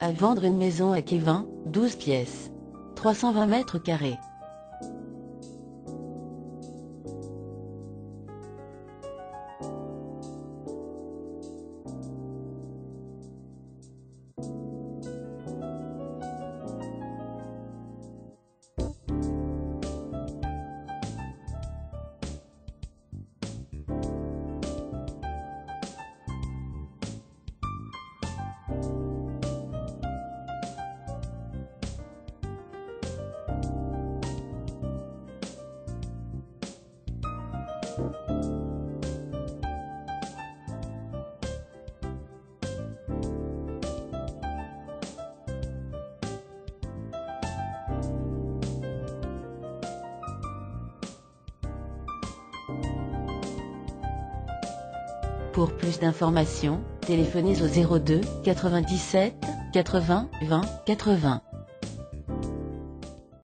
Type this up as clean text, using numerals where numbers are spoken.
À vendre une maison à Kévin, 12 pièces. 320 mètres carrés. Pour plus d'informations, téléphonez au 02 97 80 20 80.